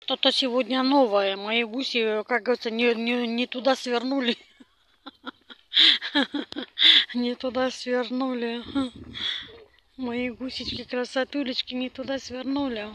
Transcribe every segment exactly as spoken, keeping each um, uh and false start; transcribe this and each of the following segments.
Что-то сегодня новое. Мои гуси, как говорится, не, не, не туда свернули. Не туда свернули. Мои гусечки, красотулечки, не туда свернули.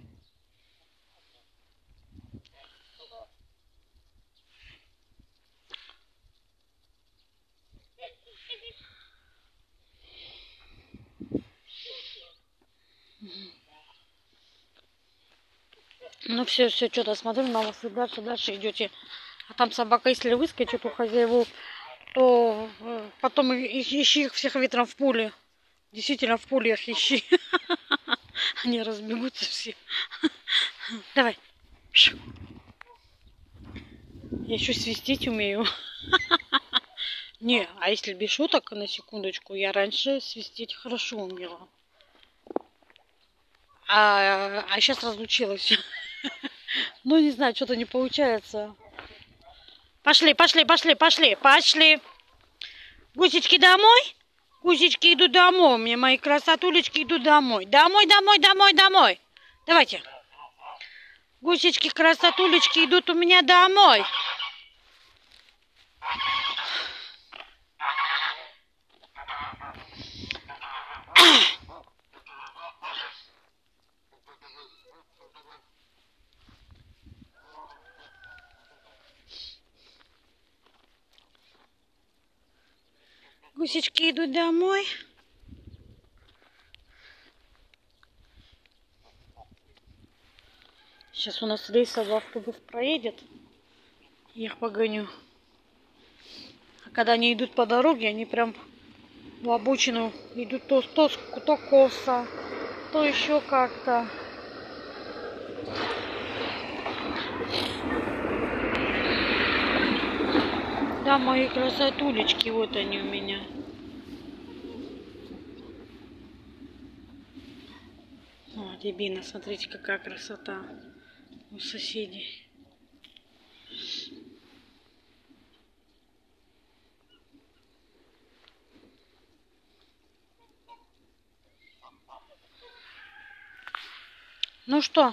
Ну все, все, что-то смотрю на вас и дальше, дальше идете. А там собака, если выскочит у хозяев, то э, потом и- ищи их всех ветром в поле. Действительно, в поле их ищи. Они разбегутся все. Давай. Я еще свистеть умею. Не, а если без шуток, на секундочку, я раньше свистеть хорошо умела. А, а сейчас разучилась. Ну, не знаю, что-то не получается. Пошли, пошли, пошли, пошли, пошли. Гусечки домой? Гусечки идут домой. Мне мои красотулечки идут домой. Домой, домой, домой, домой. Давайте. Гусечки, красотулечки идут у меня домой. Гусечки идут домой. Сейчас у нас рейсовый автобус проедет. Я их погоню. А когда они идут по дороге, они прям в обочину идут то, то, то косо, то еще как-то. Да, мои красотулечки, вот они у меня. О, рябина, смотрите, какая красота у соседей. Ну что?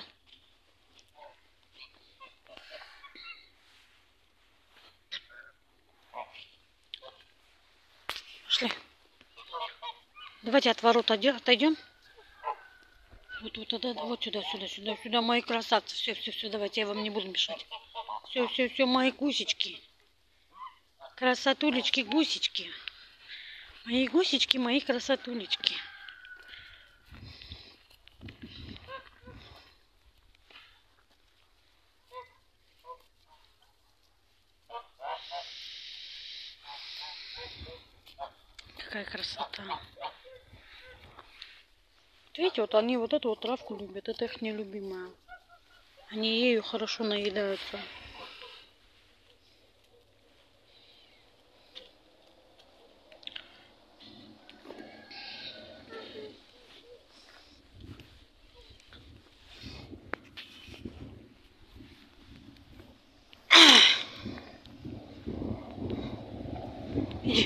Пошли. Давайте от ворот отойдем. Вот, вот, вот, вот сюда, сюда, сюда, сюда, мои красавцы. Все, все, все, давайте, я вам не буду мешать. Все, все, все, мои гусечки. Красотулечки, гусечки. Мои гусечки, мои красотулечки. Какая красота. Вот видите, вот они вот эту вот травку любят. Это их нелюбимая. Они ею хорошо наедаются. Иди.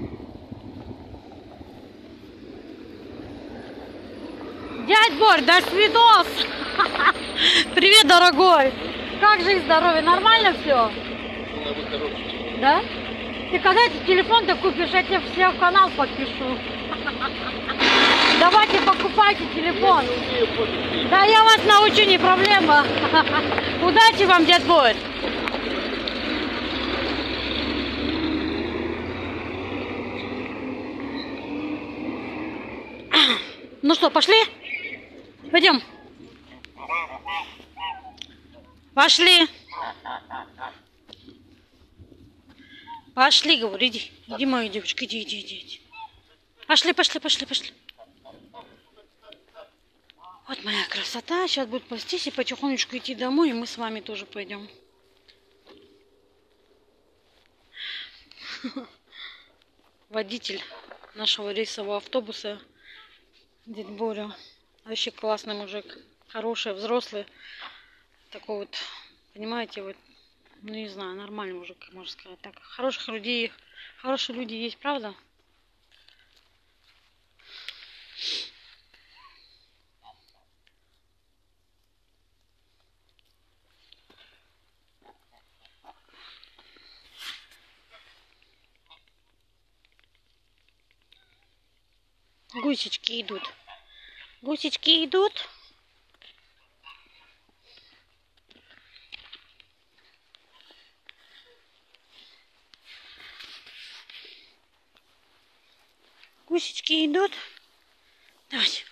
Дядь Борь, до свидос! Привет, дорогой! Как жизнь, здоровье? Нормально все? Да? Ты когда этот телефон-то купишь, я тебе все в канал подпишу. Давайте покупайте телефон. Да я вас научу, не проблема. Удачи вам, дядь Борь! Ну что, пошли? Пойдем. Пошли. Пошли, говорю, иди. Иди, моя девочка, иди, иди, иди, иди. Пошли, пошли, пошли, пошли. Вот моя красота. Сейчас будет пастись и потихонечку идти домой, и мы с вами тоже пойдем. Водитель нашего рейсового автобуса, дядь Боря. Вообще классный мужик. Хороший, взрослый. Такой вот, понимаете, вот, ну не знаю, нормальный мужик, можно сказать. Так, хороших людей, хорошие люди есть, правда? Гусечки идут. Гусечки идут. Гусечки идут. Давайте.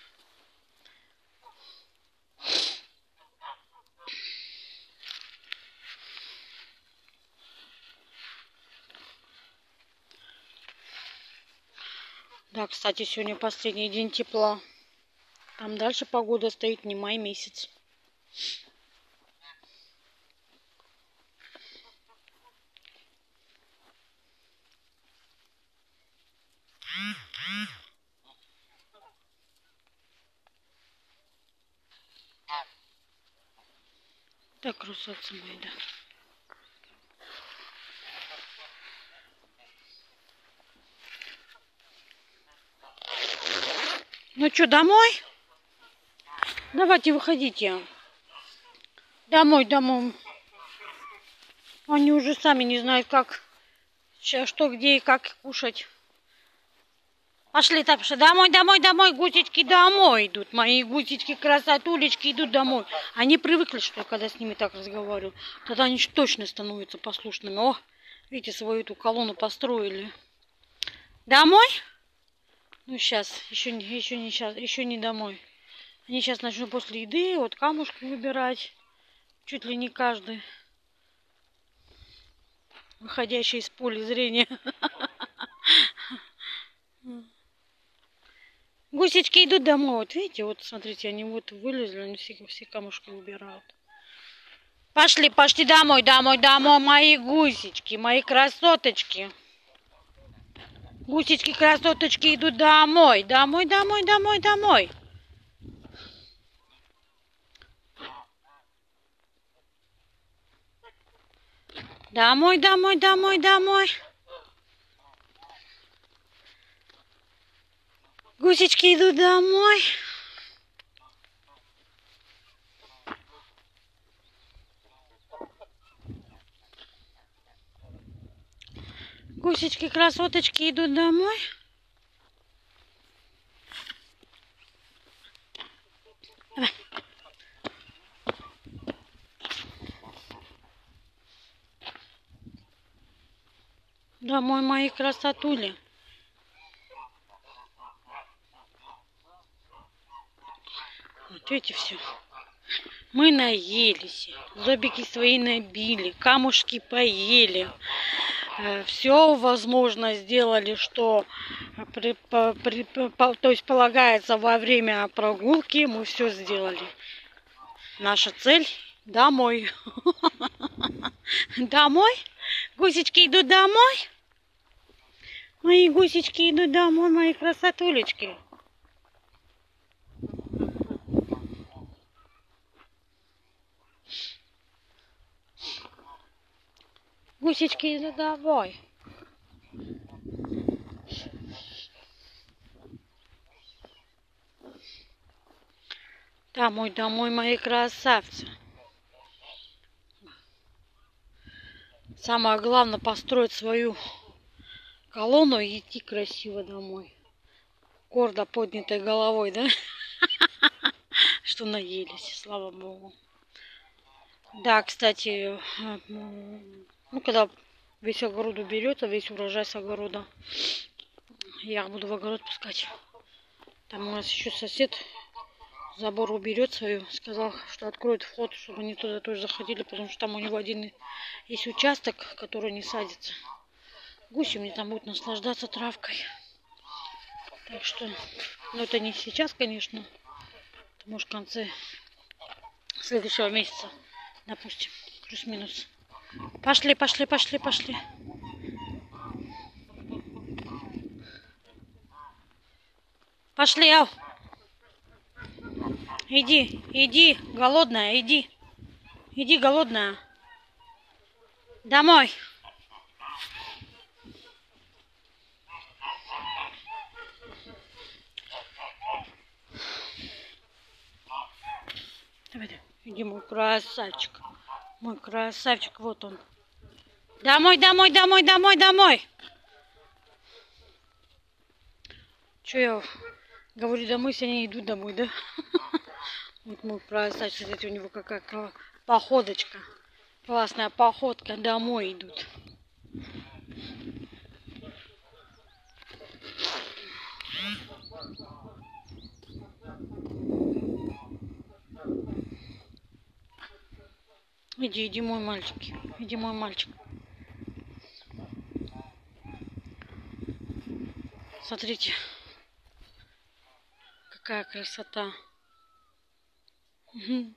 Да, кстати, сегодня последний день тепла. Там дальше погода стоит не май месяц. Так, красавцы мои, да. Ну что, домой? Давайте выходите. Домой, домой. Они уже сами не знают, как, сейчас, что, где и как кушать. Пошли, так, пошли. Домой, домой, домой. Гусечки домой идут. Мои гусечки, красотулечки идут домой. Они привыкли, что когда с ними так разговариваю, тогда они точно становятся послушными. О, видите, свою эту колонну построили. Домой? Ну, сейчас. Еще, еще не сейчас. Еще не домой. Они сейчас начнут после еды вот камушки выбирать. Чуть ли не каждый. Выходящий из поля зрения. Гусечки идут домой. Вот видите, вот смотрите, они вот вылезли, они все, все камушки убирают. Пошли, пошли домой, домой, домой, мои гусечки, мои красоточки. Гусечки, красоточки идут домой, домой, домой, домой, домой. Домой, домой, домой, домой. Гусечки идут домой. Гусечки, красоточки идут домой. Давай. Домой, мои красотули. Вот видите, все. Мы наелись, зубики свои набили, камушки поели. Все возможно сделали, что при, при, то есть полагается во время прогулки, мы все сделали. Наша цель домой. Домой? Гусечки идут домой? Мои гусечки идут домой, мои красотулечки. Гусечки идут домой. Домой, домой, мои красавцы. Самое главное построить свою колонну и идти красиво домой. Гордо поднятой головой, да? Что наелись, слава богу. Да, кстати, ну когда весь огород уберется, весь урожай с огорода, я буду в огород пускать. Там у нас еще сосед забор уберет свою, сказал, что откроет вход, чтобы они туда тоже заходили, потому что там у него один есть участок, который не садится. Гуси мне там будут наслаждаться травкой. Так что, ну это не сейчас, конечно, это может в конце следующего месяца, допустим, плюс-минус. Пошли, пошли, пошли, пошли. Пошли, ау. Иди, иди, голодная, иди. Иди, голодная. Домой. Давай, иди, мой красавчик. Мой красавчик, вот он. Домой, домой, домой, домой, домой. Че я Говорю, домой, если они идут домой, да? Вот мой красавчик, смотрите, у него какая походочка. Классная походка, домой идут. Иди, иди, мой мальчик. Иди, мой мальчик. Смотрите, какая красота. Угу.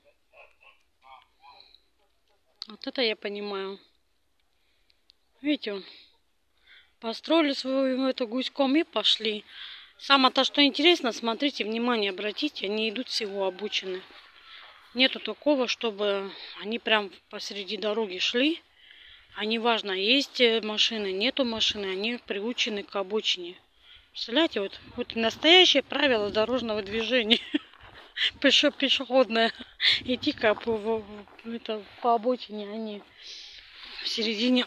Вот это я понимаю. Видите, он построили свою эту гуськом и пошли. Самое-то, что интересно, смотрите, внимание обратите, они идут всего обучены. Нету такого, чтобы они прям посреди дороги шли. А неважно, есть машины, нету машины, они приучены к обочине. Представляете, вот, вот настоящее правило дорожного движения. Пеше, пешеходное. Идти как по, это, по обочине, а не в середине.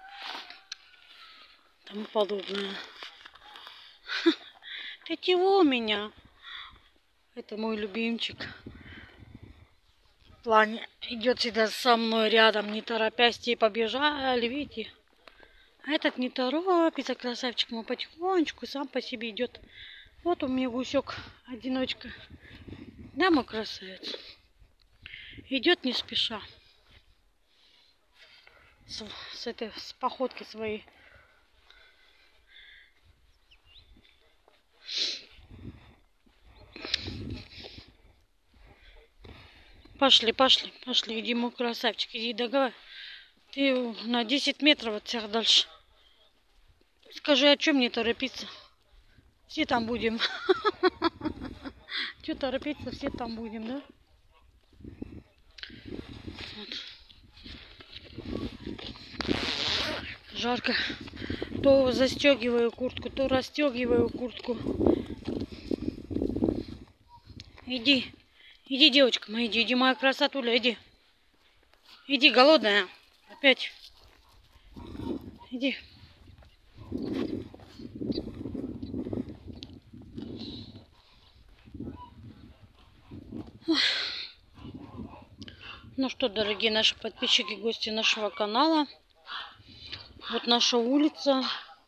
Тому подобное. Ты чего у меня? Это мой любимчик. В плане идет всегда со мной рядом, не торопясь, те побежали, видите? А этот не торопится, красавчик мой, потихонечку сам по себе идет. Вот у меня гусек, одиночка. Да, мой красавец. Идет не спеша. С, с этой с походки своей. Пошли, пошли, пошли, иди, мой красавчик, иди, договаривай. Ты на десять метров от всех дальше. Скажи, о чем мне торопиться? Все там будем. Че торопиться, все там будем, да? Вот. Жарко. То застегиваю куртку, то расстегиваю куртку. Иди. Иди, девочка моя, иди, иди, моя красотуля, иди. Иди, голодная. Опять. Иди. Ну что, дорогие наши подписчики, гости нашего канала. Вот наша улица.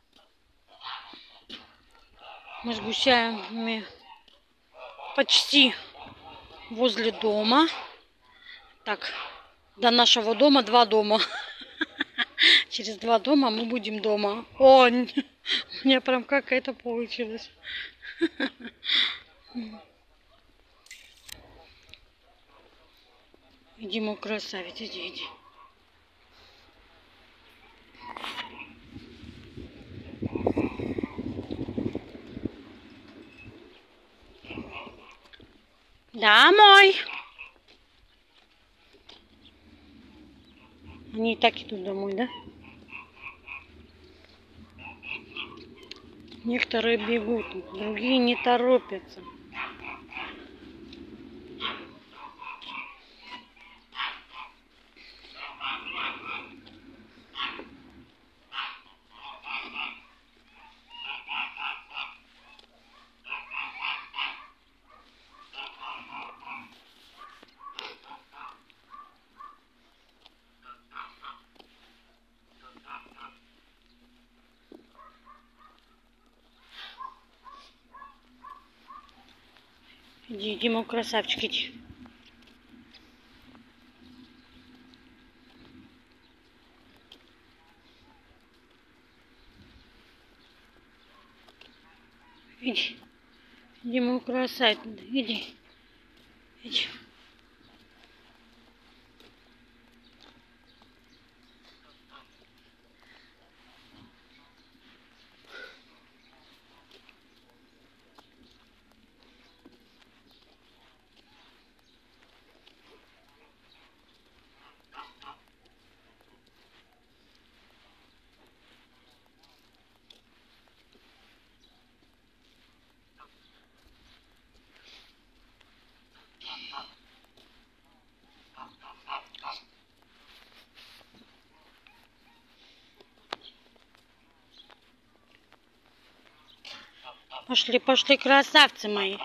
Мы с гусями почти возле дома. Так, до нашего дома два дома. Через два дома мы будем дома. О, у меня прям как это получилось. Иди, мой красавец, иди, иди. Домой. Они и так идут домой, да? Некоторые бегут, другие не торопятся. Иди, иди, мой красавчик, иди. Иди. Иди, мой красавец, иди. Иди. Пошли, пошли, красавцы мои.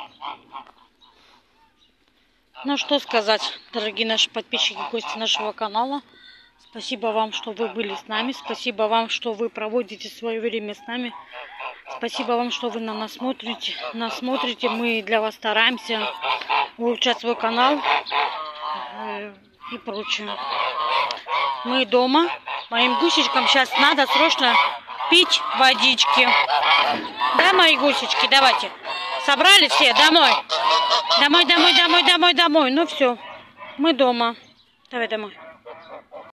Ну что сказать, дорогие наши подписчики, гости нашего канала. Спасибо вам, что вы были с нами. Спасибо вам, что вы проводите свое время с нами. Спасибо вам, что вы на нас смотрите. Нас смотрите. Мы для вас стараемся улучшать свой канал и прочее. Мы дома. Моим гусечкам сейчас надо срочно пить водички. Да, мои гусечки, давайте. Собрали все? Домой. Домой, домой, домой, домой, домой. Ну все, мы дома. Давай домой.